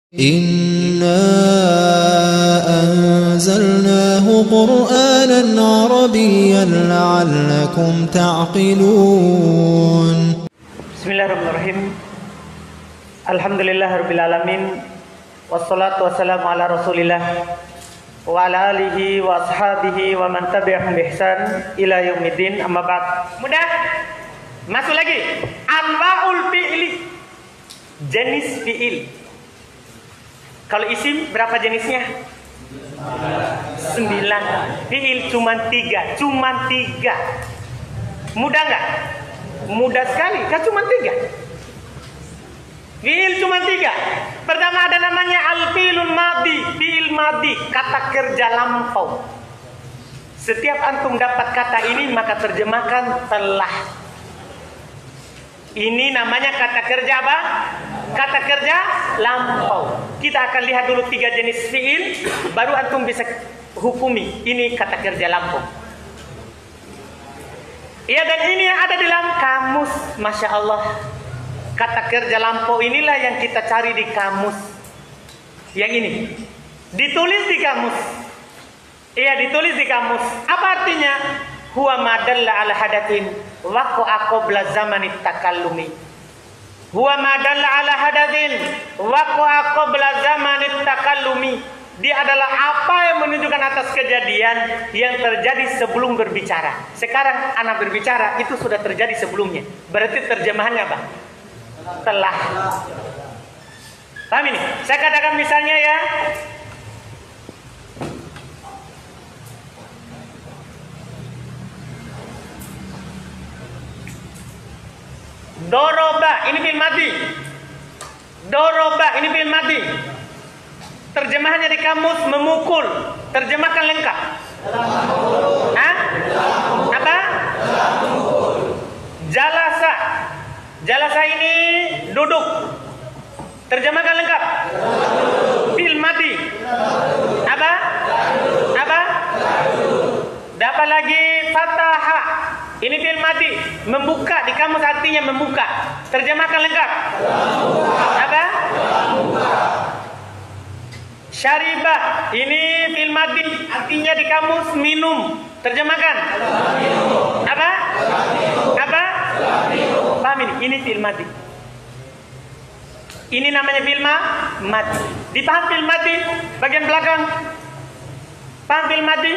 Inna anzalnahu Qur'anan Arabiyyan la'allakum ta'qilun. Bismillahirrahmanirrahim. Alhamdulillahirabbil alamin. Wassalatu wassalamu ala Rasulillah wa ala alihi wa ashabihi wa man tabi'ahum bi ihsan ila yaumiddin. Amma ba'd. Mudah? Masuk lagi. Anwaul fi'li. Jenis fi'il. Kalau isim berapa jenisnya? 9. Fi'il cuma 3. Mudah nggak? Mudah sekali. Kan cuma 3. Fi'il cuma 3. Pertama ada namanya al-fi'lul madi. Fi'il madi, kata kerja lampau. Setiap antum dapat kata ini maka terjemahkan telah. Ini namanya kata kerja apa? Kata kerja lampau. Kita akan lihat dulu 3 jenis fi'il, baru antum bisa hukumi ini kata kerja lampau. Ya, dan ini yang ada dalam kamus. Masya Allah. Kata kerja lampau inilah yang kita cari di kamus. Yang ini ditulis di kamus. Iya, ditulis di kamus. Apa artinya? Huwa madalla ala hadatin waqa'a qabla zamanit takallumi. Huwa madalla ala hadatin waqa'a qabla zamanit takallumi. Dia adalah apa yang menunjukkan atas kejadian yang terjadi sebelum berbicara. Sekarang anak berbicara, itu sudah terjadi sebelumnya. Berarti terjemahannya apa? Telah. Paham ini? Saya katakan misalnya ya, doroba, ini fi'il madi. Doroba, ini fi'il madi. Terjemahannya di kamus memukul. Terjemahkan lengkap. Hah? Apa? Jalasa. Jalasa ini duduk. Terjemahkan lengkap. Fi'il madi. Apa? Apa? Dapat lagi fataha. Ini fi'il madi, membuka, di kamus artinya membuka. Terjemahkan lengkap. Apa? Syaribah, ini fi'il madi, artinya di kamus minum. Terjemahkan. Apa? Apa? Paham ini? Ini fi'il madi. Ini namanya fi'il madi. Dipaham fi'il madi? Bagian belakang. Paham fi'il madi?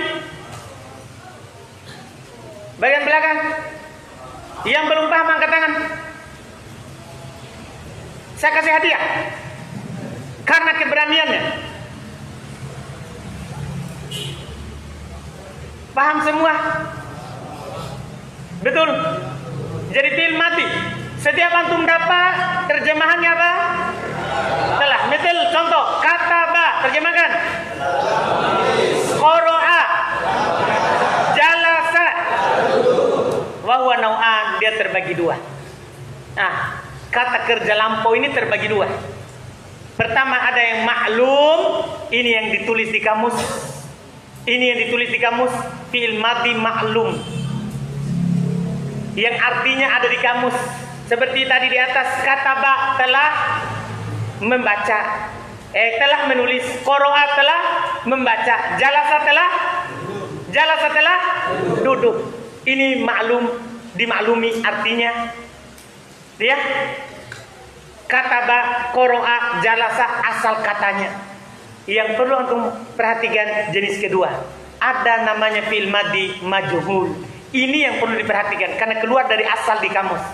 Bagian belakang. Yang belum paham angkat tangan. Saya kasih hadiah karena keberaniannya. Paham semua? Betul. Jadi fi'il madi. Setiap antum dapat terjemahannya apa? Telah. Misal contoh kataba, terjemahkan. Qara'a. Jalasa. Wa huwa nau'an, dia terbagi 2. Nah, kata kerja lampau ini terbagi 2. Pertama ada yang maklum, ini yang ditulis di kamus. Ini yang ditulis di kamus, fi'il madi maklum. Yang artinya ada di kamus. Seperti tadi di atas, kataba telah membaca. Telah menulis. Qara'a telah membaca. Jalasa telah duduk. Ini maklum, dimaklumi artinya. Ya. Kataba, qara'a, jalasa asal katanya. Yang perlu untuk perhatikan jenis kedua. Ada namanya fi'il madi majhul. Ini yang perlu diperhatikan karena keluar dari asal di kamus.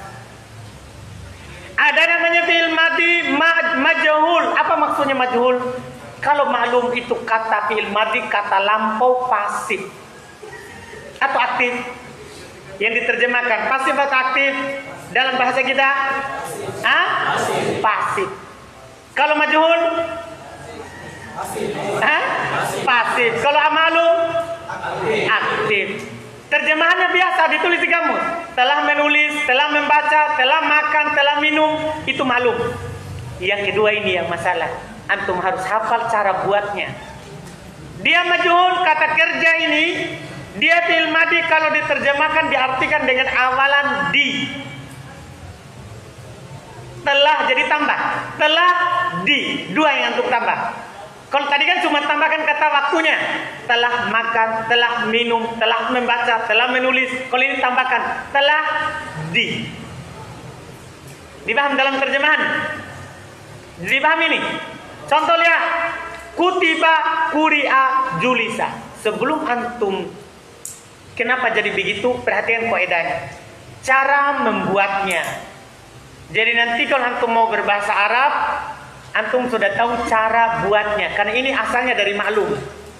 Ada namanya fi'il madi majhul. Apa maksudnya majhul? Kalau maklum itu kata fi'il madi, kata lampau pasif atau aktif. Yang diterjemahkan pasif atau aktif dalam bahasa kita? Pasif. Kalau majhul? Pasif. Kalau amalum? Aktif. Terjemahannya biasa ditulis di kamus. Telah menulis, telah membaca, telah makan, telah minum, itu maklum. Yang kedua ini yang masalah. Antum harus hafal cara buatnya. Dia majhul, kata kerja ini, dia fi'il madi kalau diterjemahkan diartikan dengan awalan di. telah jadi tambah. Telah di, dua yang antum tambah. Kalau tadi kan cuma tambahkan kata waktunya. Telah makan, telah minum, telah membaca, telah menulis. Kalau ini tambahkan telah di. Dipaham dalam terjemahan? Dipaham ini? Contoh lihat. Kutiba kuri'a julisa. Sebelum antum, kenapa jadi begitu? Perhatikan kaidahnya. Cara membuatnya. Jadi nanti kalau antum mau berbahasa Arab, antum sudah tahu cara buatnya. Karena ini asalnya dari maklum.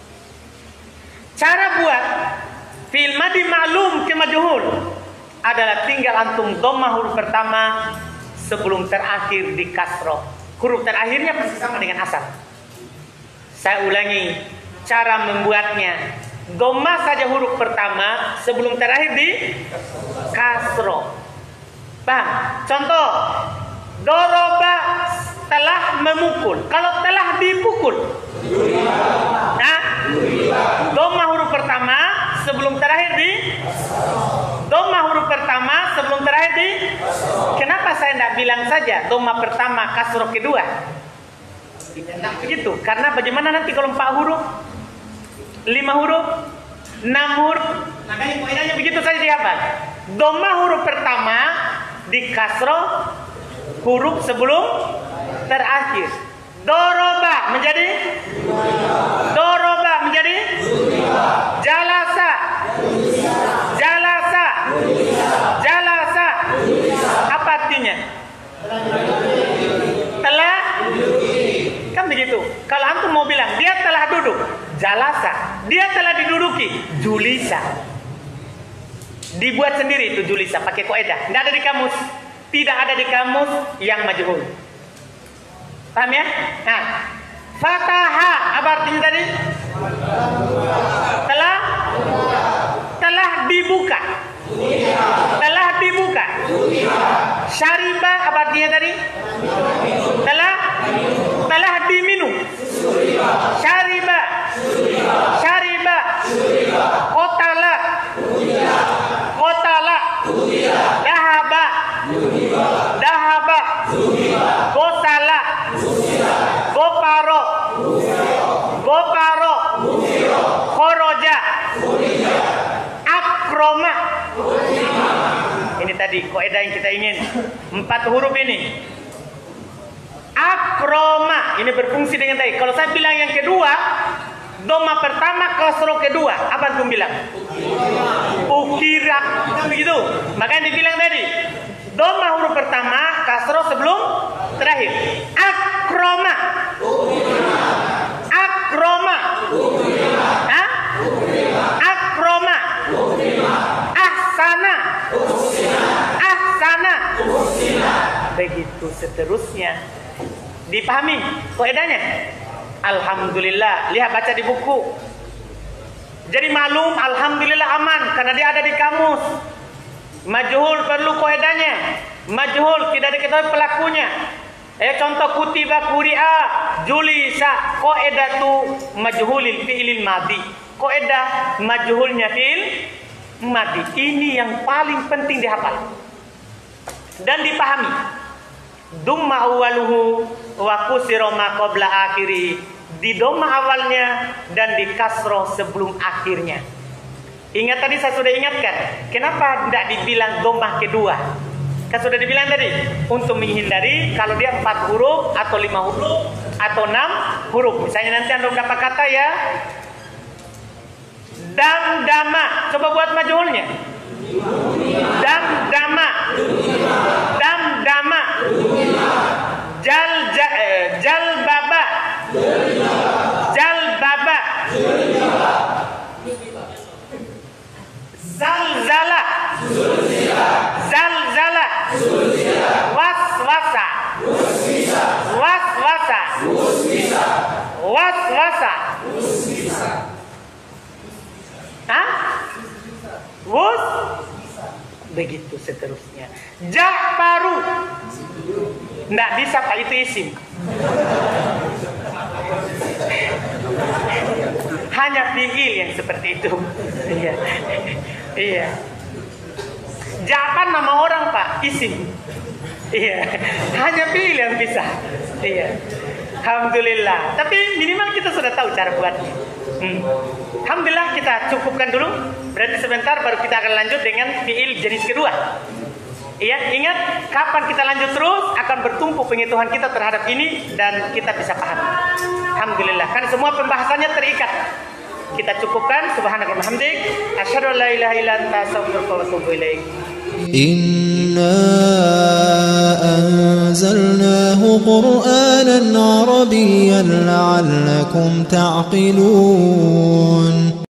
Cara buat fi'il madhi ma'lum ke majhul adalah tinggal antum dhammah huruf pertama sebelum terakhir di kasroh. Huruf terakhirnya pasti sama dengan asal. Saya ulangi cara membuatnya. Dhammah saja huruf pertama sebelum terakhir di kasroh. Paham? Contoh, doroba telah memukul. Kalau telah dipukul, nah, dhammah huruf pertama sebelum terakhir di dhammah huruf pertama sebelum terakhir di. Kenapa saya tidak bilang saja dhammah pertama kasroh kedua? Tidak begitu. Karena bagaimana nanti kalau 4 huruf, 5 huruf, 6 huruf, makanya poinnya begitu saja dihafal. Dhammah huruf pertama di kasroh huruf sebelum terakhir. Doroba menjadi doroba menjadi jalasa jalasa jalasa. Apa artinya? Telah. Kan begitu. Kalau antum mau bilang dia telah duduk, jalasa. Dia telah diduduki, julisa. Dibuat sendiri itu julisa pakai kaidah. Tidak ada di kamus. Tidak ada di kamus yang majhul. Paham ya? Nah, fataha apa artinya tadi? Telah dibuka. Telah dibuka. Syariba apa artinya tadi? Telah diminum. Syariba. Qotala. Dahaba. Gosala. Goparo. Khoroja. Akroma. Ini tadi kaidah yang kita ingin. 4 huruf ini. Akroma ini berfungsi dengan baik. Kalau saya bilang yang kedua, dhammah pertama kasroh kedua, apa antum bilang? Ukira. Kan begitu. Makanya dibilang tadi, dhammah huruf pertama kasroh sebelum terakhir. Akroma. Hah? Akroma. Ahsana. Begitu seterusnya. Dipahami kaidahnya? Alhamdulillah. Lihat baca di buku. Jadi maklum, alhamdulillah aman karena dia ada di kamus. Majhul perlu kaidahnya. Majhul tidak diketahui pelakunya. Contoh kutiba kuri'a julisa, qaidatu majhulil fi'lil madhi. Kaidah majhulnya fi'il madhi. Ini yang paling penting dihafal dan dipahami. Dumma awaluhu wa kusira ma qabla akhiri. Di dhamma awalnya dan di kasroh sebelum akhirnya. Ingat tadi saya sudah ingatkan, kenapa tidak dibilang dhammah kedua? Kan sudah dibilang tadi, untuk menghindari kalau dia 4 huruf atau 5 huruf atau 6 huruf. Misalnya nanti Anda berapa kata ya? Damdama. Coba buat majhulnya. Damdama. Jalbaba. Zalzala. Waswasa. Hah? Begitu seterusnya. Ja'faru. Nggak bisa Pak, itu isim. Hanya fi'il yang seperti itu. Iya. Ja'far nama orang Pak, isim. Iya, hanya pilih yang bisa. Iya, alhamdulillah. Tapi minimal kita sudah tahu cara buatnya. Alhamdulillah, kita cukupkan dulu. Berarti sebentar baru kita akan lanjut dengan fiil jenis kedua. Iya, ingat kapan kita lanjut terus akan bertumpu pengetahuan kita terhadap ini dan kita bisa paham. Alhamdulillah, kan semua pembahasannya terikat. Kita cukupkan. Subhanakallahumma hamdik, asyhadu an la ilaha illa anta, astaghfiruka wa atubu ilaik. إنا أنزلناه قرآنا عربيا لعلكم تعقلون